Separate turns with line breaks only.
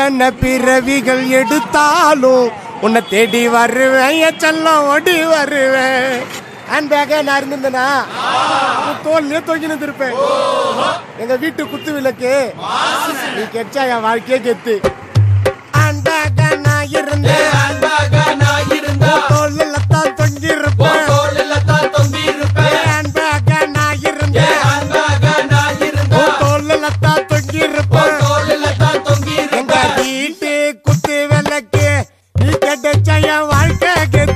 எத்தனை பிறவிகள் எடுத்தாலும் உன்னை தேடி வருவேன், என் செல்லம் ஓடி வருவேன். ஹேண்ட் பேக்கா நான் இருந்திருந்தேனா தோல்லையே தொங்கினு இருப்பேன். எங்க வீட்டு குத்து விளக்கு நீ கெச்சா என் வாழ்க்கையே கெத்து. ஹேண்ட் பேக்கா நான் இருந்தேன், தோல்ல தான் தொங்கி இருப்பேன். ஹேண்ட் பேக்கா நான் இருந்தேன், தோல்ல தான் தொங்கி இருப்பேன். எங்க வீட்டு குத்து விளக்கு நீ கெச்சா என் வாழ்க்கை கெத்து.